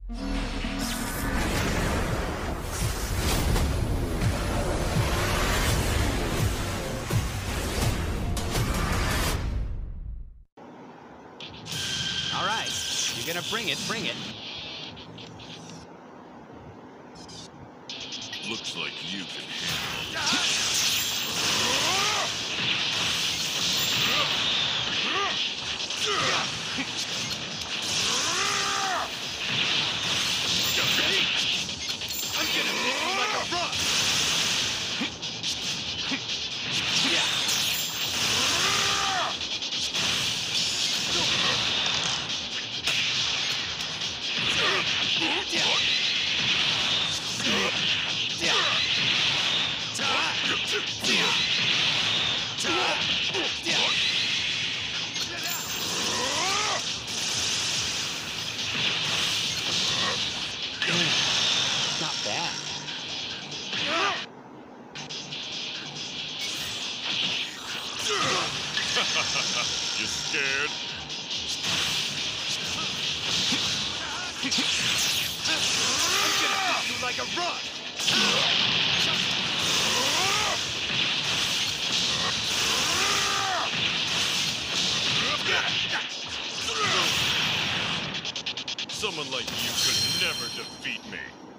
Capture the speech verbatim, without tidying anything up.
All right, you're gonna bring it, bring it. Looks like you can handle it. I'm gonna hit you like a rock! Yeah. Not bad. You scared? I'm gonna hit you like a rock! Someone like you could never defeat me.